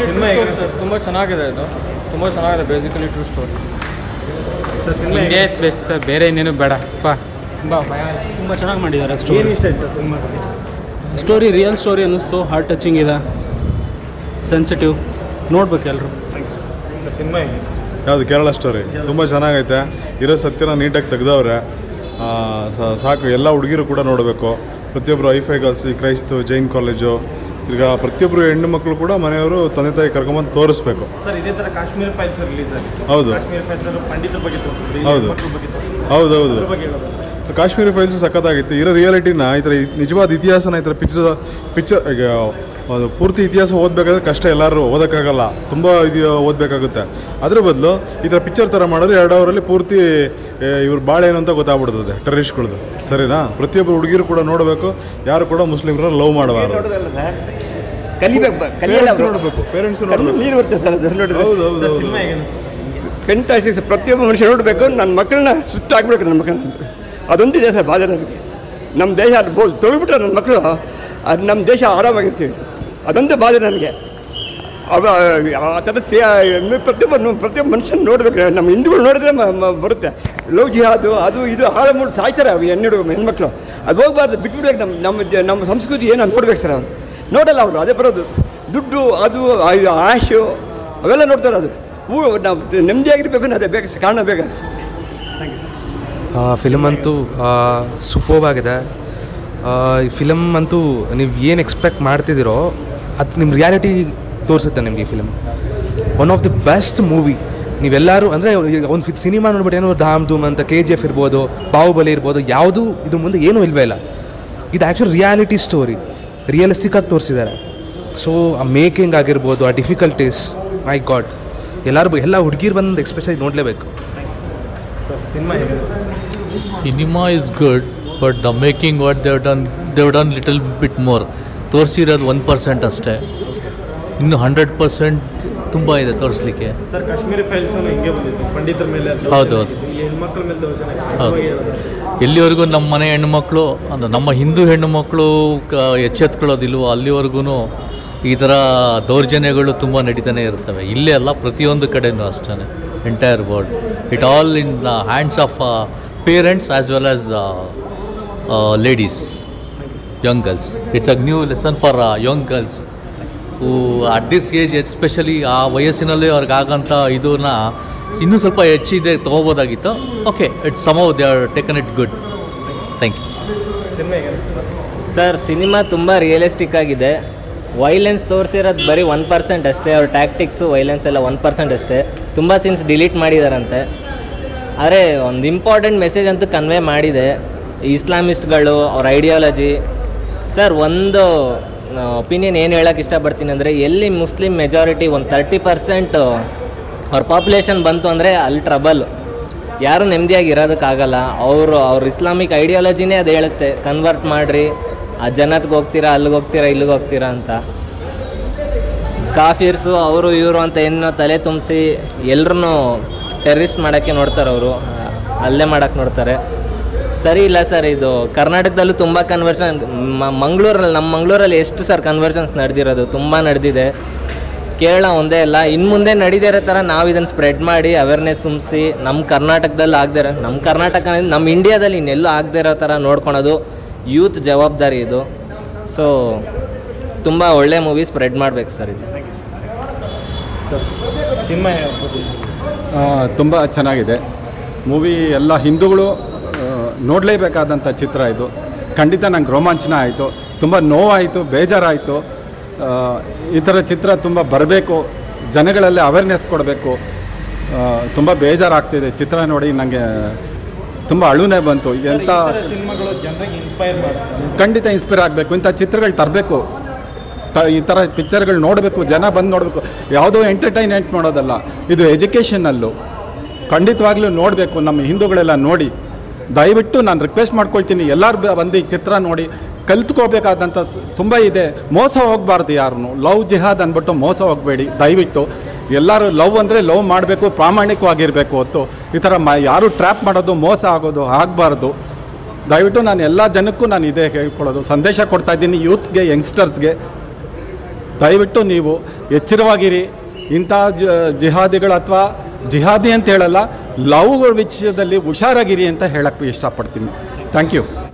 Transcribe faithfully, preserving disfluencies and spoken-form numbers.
ತುಂಬ ಚೆನ್ನಾಗಿದೆ ಇದು, ತುಂಬ ಚೆನ್ನಾಗಿದೆ. Basically true story sir. Cinema India is best sir, ಬೇರೆ ಇನ್ನೇನು ಬೇಡ. ಪಾ ತುಂಬ ಭಯ ತುಂಬ ಚೆನ್ನಾಗಿ ಮಾಡಿದ್ದಾರೆ ಸ್ಟೋರಿ. ಏನು ಇಷ್ಟ ಆಯ್ತು ಸರ್ ಸಿನಿಮಾದಲ್ಲಿ? ಸ್ಟೋರಿ ರಿಯಲ್ ಸ್ಟೋರಿ ಅನ್ನಿಸ್ತು, ಹಾರ್ಟ್ ಟಚಿಂಗ್ ಇದೆ, ಸೆನ್ಸಿಟಿವ್, ನೋಡ್ಬೇಕು ಎಲ್ಲರೂ. ಸಿನಿಮಾ ಹೇಗೆ? ಯಾವುದು ಕೇರಳ ಸ್ಟೋರಿ ತುಂಬ ಚೆನ್ನಾಗೈತೆ. ಇರೋ ಸತ್ಯನ ನೀಟಾಗಿ ತೆಗೆದವ್ರೆ. ಸಾಕು, ಎಲ್ಲ ಹುಡುಗಿರು ಕೂಡ ನೋಡಬೇಕು. ಪ್ರತಿಯೊಬ್ಬರು ಐಫೈ ಗರ್ಲ್ಸ್, ಕ್ರೈಸ್ತು, ಜೈನ್ ಕಾಲೇಜು, ಈಗ ಪ್ರತಿಯೊಬ್ಬರು ಹೆಣ್ಣು ಮಕ್ಕಳು ಕೂಡ ಮನೆಯವರು ತಂದೆ ತಾಯಿ ಕರ್ಕೊಂಬಂದು ತೋರಿಸ್ಬೇಕು. ಸರ್ ಇದೇ ಥರ ಕಾಶ್ಮೀರ ಫೈಲ್ಸ್ ರಿಲೀಸ್ ಆಗಿದೆ. ಹೌದು ಕಾಶ್ಮೀರ ಫೈಲ್ಸ್ ಪಂಡಿತರ ಬಗ್ಗೆ ತೋರಿಸಿದ್ರು. ಹೌದು ಹೌದೌದು ಕಾಶ್ಮೀರಿ ಫೈಲ್ಸು ಸಖತ್ತಾಗಿತ್ತು. ಇರೋ ರಿಯಾಲಿಟಿನ ಈ ಥರ ನಿಜವಾದ ಇತಿಹಾಸನ ಈ ಥರ ಪಿಕ್ಚರ್ ಪಿಕ್ಚರ್ ಈಗ ಅದು ಪೂರ್ತಿ ಇತಿಹಾಸ ಓದಬೇಕಾದ್ರೆ ಕಷ್ಟ, ಎಲ್ಲರೂ ಓದೋಕ್ಕಾಗಲ್ಲ, ತುಂಬ ಇದು ಓದಬೇಕಾಗುತ್ತೆ. ಅದ್ರ ಬದಲು ಈ ಥರ ಪಿಕ್ಚರ್ ಥರ ಮಾಡಿದ್ರೆ ಎರಡು ಅವರಲ್ಲಿ ಪೂರ್ತಿ ಇವ್ರ ಬಾಳೆ ಏನು ಅಂತ ಗೊತ್ತಾಗ್ಬಿಡ್ತದೆ ಟೆರರಿಸ್ಟ್ಗಳದ್ದು. ಸರಿನಾ? ಪ್ರತಿಯೊಬ್ಬರು ಹುಡುಗಿರು ಕೂಡ ನೋಡಬೇಕು, ಯಾರು ಕೂಡ ಮುಸ್ಲಿಮ್ರ ಲವ್ ಮಾಡಬಾರ್ದು. ಕಲಿಬೇಕು, ನೋಡಬೇಕು, ಪೇರೆಂಟ್ಸ್ ನೋಡಬೇಕು. ನೀರು ಬರ್ತದೆ ಸರ್ ಅದು ನೋಡಿದ್ರೆ. ಹೌದು ಹೌದು ಹೌದು ಫೆಂಟಾಸ್ಟಿಕ್. ಪ್ರತಿಯೊಬ್ಬ ಮನುಷ್ಯ ನೋಡಬೇಕು. ನನ್ನ ಮಕ್ಕಳನ್ನ ಸುಟ್ಟಾಗಬೇಕು, ನನ್ನ ಮಕ್ಕಳನ್ನ. ಅದೊಂದಿದೆ ಸರ್ ಬಾಧೆ ನನಗೆ. ನಮ್ಮ ದೇಶ ಅದು ಬೋದು ತೊಳೆಬಿಟ್ರೆ ನನ್ನ ಮಕ್ಕಳು, ಅದು ನಮ್ಮ ದೇಶ ಆರಾಮಾಗಿರ್ತೀವಿ. ಅದೊಂದು ಬಾಧೆ ನನಗೆ. ಅವ ಆ ಥರ ಸೇ ಪ್ರತಿಯೊಬ್ಬ ಪ್ರತಿಯೊಬ್ಬ ಮನುಷ್ಯನ ನೋಡಬೇಕು. ನಮ್ಮ ಹಿಂದೂಗಳು ನೋಡಿದ್ರೆ ಬರುತ್ತೆ. ಲವ್ ಜಿಹಾದು ಅದು ಇದು ಹಾಳು ಮೂಡು ಸಾಯ್ತಾರೆ ಅವು ಹೆಣ್ಣು ಹೆಣ್ಮಕ್ಳು. ಅದು ಹೋಗ್ಬಾರ್ದು, ಬಿಟ್ಬಿಡ್ಬೇಕು. ನಮ್ಮ ನಮ್ಮ ನಮ್ಮ ಸಂಸ್ಕೃತಿ ಏನು ಅಂತ ನೋಡ್ಬೇಕು ಸರ್. ಅವರು ನೋಡಲ್ಲ, ಅವರು ಅದೇ ಬರೋದು. ದುಡ್ಡು ಅದು ಆಶು ಅವೆಲ್ಲ ನೋಡ್ತಾರೆ. ಅದು ಊ ನಾವು ನೆಮ್ಮದಿಯಾಗಿರ್ಬೇಕು, ಅದೇ ಬೇಕು, ಕಾರಣ ಬೇಕು. ಫಿಲಮ್ ಅಂತೂ ಸೂಪರ್ಬ್ ಆಗಿದೆ. ಈ ಫಿಲಮ್ ಅಂತೂ ನೀವು ಏನು ಎಕ್ಸ್ಪೆಕ್ಟ್ ಮಾಡ್ತಿದ್ದೀರೋ ಅದು ನಿಮ್ಮ ರಿಯಾಲಿಟಿ ತೋರಿಸುತ್ತೆ ನಿಮಗೆ. ಈ film one of the best movie. ನೀವೆಲ್ಲರೂ ಅಂದರೆ ಒಂದು ಸಿನಿಮಾ ನೋಡ್ಬಿಟ್ಟು ಏನೋ ಧಾಮ್ ಧೂಮ್ ಅಂತ, ಕೆ ಜಿ ಎಫ್ ಇರ್ಬೋದು, ಬಾಹುಬಲಿ ಇರ್ಬೋದು, ಯಾವುದೂ ಇದು ಮುಂದೆ ಏನೂ ಇಲ್ವೇ ಇಲ್ಲ. ಇದು ಆ್ಯಕ್ಚುಲಿ ರಿಯಾಲಿಟಿ ಸ್ಟೋರಿ, ರಿಯಲಿಸ್ಟಿಕ್ಕಾಗಿ ತೋರಿಸಿದ್ದಾರೆ. ಸೊ ಆ ಮೇಕಿಂಗ್ ಆಗಿರ್ಬೋದು, ಆ ಡಿಫಿಕಲ್ಟೀಸ್, ಮೈ ಗಾಡ್, ಎಲ್ಲರೂ ಎಲ್ಲ ಹುಡುಗಿರು ಬಂದು ಎಕ್ಸ್ಪೆಷಲಿ ನೋಡಲೇಬೇಕು. Cinema is good, but the making what they've done they've done little bit more. ತೋರಿಸಿರೋದು ಒನ್ ಪರ್ಸೆಂಟ್ ಅಷ್ಟೇ, ಇನ್ನು ಹಂಡ್ರೆಡ್ ಪರ್ಸೆಂಟ್ ತುಂಬ ಇದೆ ತೋರಿಸ್ಲಿಕ್ಕೆ. ಸರ್ ಕಾಶ್ಮೀರಿ ಫೈಲ್ಸ್ ಹಿಂಗೆ ಬಂದಿತ್ತು, ಪಂಡಿತರ ಮೇಲೆ, ಹೌದು ಹೌದು ಹೆಣ್ಮಕ್ಳ ಮೇಲೆ ಹೌದು. ಎಲ್ಲಿವರೆಗೂ ನಮ್ಮ ಮನೆ ಹೆಣ್ಣುಮಕ್ಕಳು ಅಂದರೆ ನಮ್ಮ ಹಿಂದೂ ಹೆಣ್ಣುಮಕ್ಕಳು ಕ ಎಚ್ಚೆತ್ಕೊಳ್ಳೋದಿಲ್ವೋ ಅಲ್ಲಿವರೆಗೂ ಈ ಥರ ದೌರ್ಜನ್ಯಗಳು ತುಂಬ ನಡೀತಾನೆ ಇರ್ತವೆ. ಇಲ್ಲೇ ಅಲ್ಲ, ಪ್ರತಿಯೊಂದು ಕಡೆಯೂ ಅಷ್ಟೇ, entire world. It all in the hands of parents as well as ladies, young girls. It's a new lesson for uh, young girls who at this age especially ಆ ವಯಸ್ಸಿನಲ್ಲಿ ಅವ್ರಿಗೆ ಆಗಂಥ ಇದನ್ನ ಇನ್ನೂ ಸ್ವಲ್ಪ ಹೆಚ್ಚಿದೆ ತೊಗೋಬೋದಾಗಿತ್ತು. Okay, it's somehow they are taken it good. Thank you. Sir cinema ತುಂಬ ರಿಯಲಿಸ್ಟಿಕ್ ಆಗಿದೆ. ವೈಲೆನ್ಸ್ ತೋರಿಸಿರೋದು ಬರೀ ಒನ್ ಪರ್ಸೆಂಟ್ ಅಷ್ಟೇ. ಅವ್ರ ಟ್ಯಾಕ್ಟಿಕ್ಸು ವೈಲೆನ್ಸ್ ಎಲ್ಲ ಒನ್ ಪರ್ಸೆಂಟ್ ಅಷ್ಟೇ. ತುಂಬ ಸೀನ್ಸ್ ಡಿಲೀಟ್ ಮಾಡಿದಾರಂತೆ. ಆದರೆ ಒಂದು ಇಂಪಾರ್ಟೆಂಟ್ ಮೆಸೇಜ್ ಅಂತೂ ಕನ್ವೆ ಮಾಡಿದೆ. ಇಸ್ಲಾಮಿಸ್ಟ್ಗಳು ಅವ್ರ ಐಡಿಯಾಲಜಿ. ಸರ್ ಒಂದು ಒಪಿನಿಯನ್ ಏನು ಹೇಳೋಕ್ಕೆ ಇಷ್ಟಪಡ್ತೀನಿ ಅಂದರೆ, ಎಲ್ಲಿ ಮುಸ್ಲಿಂ ಮೆಜಾರಿಟಿ ಒಂದು ತರ್ಟಿ ಪರ್ಸೆಂಟ್ ಅವ್ರ ಪಾಪ್ಯುಲೇಷನ್ ಬಂತು ಅಂದರೆ ಅಲ್ಲಿ ಟ್ರಬಲ್. ಯಾರೂ ನೆಮ್ಮದಿಯಾಗಿ ಇರೋದಕ್ಕಾಗಲ್ಲ. ಅವರು ಅವ್ರ ಇಸ್ಲಾಮಿಕ್ ಐಡಿಯಾಲಜಿನೇ ಅದು ಹೇಳುತ್ತೆ, ಕನ್ವರ್ಟ್ ಮಾಡಿರಿ, ಆ ಜನತ್ಗೆ ಹೋಗ್ತೀರಾ, ಅಲ್ಲಿಗೆ ಹೋಗ್ತೀರಾ, ಇಲ್ಲಿಗೆ ಹೋಗ್ತೀರಾ ಅಂತ. ಕಾಫಿರ್ಸು ಅವರು ಇವರು ಅಂತ ಏನೋ ತಲೆ ತುಂಬಿಸಿ ಎಲ್ಲರೂ ಟೆರರಿಸ್ಟ್ ಮಾಡೋಕ್ಕೆ ನೋಡ್ತಾರೆ. ಅವರು ಅಲ್ಲೇ ಮಾಡೋಕ್ಕೆ ನೋಡ್ತಾರೆ. ಸರಿ ಇಲ್ಲ ಸರ್. ಇದು ಕರ್ನಾಟಕದಲ್ಲೂ ತುಂಬ ಕನ್ವರ್ಷನ್, ಮಂಗಳೂರಲ್ಲಿ ನಮ್ಮ ಮಂಗಳೂರಲ್ಲಿ ಎಷ್ಟು ಸರ್ ಕನ್ವರ್ಷನ್ಸ್ ನಡೆದಿರೋದು, ತುಂಬ ನಡೆದಿದೆ. ಕೇರಳ ಒಂದೇ ಅಲ್ಲ, ಇನ್ನು ಮುಂದೆ ನಡೀದೇ ಇರೋ ಥರ ನಾವು ಇದನ್ನು ಸ್ಪ್ರೆಡ್ ಮಾಡಿ ಅವೇರ್ನೆಸ್ ತುಂಬಿಸಿ ನಮ್ಮ ಕರ್ನಾಟಕದಲ್ಲಿ ಆಗದೇ ಇರೋ, ನಮ್ಮ ಕರ್ನಾಟಕ ನಮ್ಮ ಇಂಡಿಯಾದಲ್ಲಿ ಇನ್ನೆಲ್ಲೂ ಆಗದೇ ಇರೋ ಥರ ನೋಡ್ಕೊಳೋದು ಯೂತ್ ಜವಾಬ್ದಾರಿ ಇದು. ಸೊ ತುಂಬ ಒಳ್ಳೆ ಮೂವಿ ಸ್ಪ್ರೆಡ್ ಮಾಡಬೇಕು ಸರ್ ಇದು. ಸಿನಿಮಾ ತುಂಬ ಚೆನ್ನಾಗಿದೆ ಮೂವಿ. ಎಲ್ಲ ಹಿಂದೂಗಳು ನೋಡಲೇಬೇಕಾದಂಥ ಚಿತ್ರ ಇದು. ಖಂಡಿತ ನಂಗೆ ರೋಮಾಂಚನ ಆಯಿತು, ತುಂಬ ನೋವಾಯಿತು, ಬೇಜಾರಾಯಿತು. ಈ ಥರ ಚಿತ್ರ ತುಂಬ ಬರಬೇಕು, ಜನಗಳಲ್ಲಿ ಅವೇರ್ನೆಸ್ ಕೊಡಬೇಕು. ತುಂಬ ಬೇಜಾರಾಗ್ತಿದೆ ಚಿತ್ರ ನೋಡಿ, ನನಗೆ ತುಂಬ ಅಳುನೇ ಬಂತು. ಎಂಥ ಸಿನಿಮಾಗಳು ಜನರಿಗೆ ಇನ್ಸ್ಪೈರ್ ಮಾಡ್ತಾರೆ. ಖಂಡಿತ ಇನ್ಸ್ಪೈರ್ ಆಗಬೇಕು, ಇಂಥ ಚಿತ್ರಗಳು ತರಬೇಕು. ತ ಈ ಥರ ಪಿಕ್ಚರ್ಗಳು ನೋಡಬೇಕು, ಜನ ಬಂದು ನೋಡಬೇಕು. ಯಾವುದೋ ಎಂಟರ್ಟೈನ್ಮೆಂಟ್ ಮಾಡೋದಲ್ಲ, ಇದು ಎಜುಕೇಷನಲ್ಲು. ಖಂಡಿತವಾಗ್ಲೂ ನೋಡಬೇಕು. ನಮ್ಮ ಹಿಂದೂಗಳೆಲ್ಲ ನೋಡಿ, ದಯವಿಟ್ಟು ನಾನು ರಿಕ್ವೆಸ್ಟ್ ಮಾಡ್ಕೊಳ್ತೀನಿ, ಎಲ್ಲರೂ ಬಂದು ಈ ಚಿತ್ರ ನೋಡಿ ಕಲ್ತ್ಕೋಬೇಕಾದಂಥ ತುಂಬ ಇದೆ. ಮೋಸ ಹೋಗಬಾರ್ದು ಯಾರನ್ನು. ಲವ್ ಜಿಹಾದ್ ಅಂದ್ಬಿಟ್ಟು ಮೋಸ ಹೋಗಬೇಡಿ ದಯವಿಟ್ಟು. ಎಲ್ಲರೂ ಲವ್ ಅಂದರೆ ಲವ್ ಮಾಡಬೇಕು, ಪ್ರಾಮಾಣಿಕವಾಗಿರಬೇಕು ಹೊತ್ತು ಈ ಥರ ಮ ಯಾರು ಟ್ರ್ಯಾಪ್ ಮಾಡೋದು, ಮೋಸ ಆಗೋದು ಆಗಬಾರ್ದು. ದಯವಿಟ್ಟು ನಾನು ಎಲ್ಲ ಜನಕ್ಕೂ ನಾನು ಇದೇ ಹೇಳ್ಕೊಳ್ಳೋದು, ಸಂದೇಶ ಕೊಡ್ತಾಯಿದ್ದೀನಿ ಯೂತ್ಗೆ, ಯಂಗ್ಸ್ಟರ್ಸ್ಗೆ. ದಯವಿಟ್ಟು ನೀವು ಎಚ್ಚರವಾಗಿರಿ. ಇಂಥ ಜಿಹಾದಿಗಳು ಅಥವಾ ಜಿಹಾದಿ ಅಂತ ಹೇಳಲ್ಲ, ಲವ್ಗಳ ವಿಷಯದಲ್ಲಿ ಹುಷಾರಾಗಿರಿ ಅಂತ ಹೇಳಕ್ಕೆ ಇಷ್ಟಪಡ್ತೀನಿ. Thank you.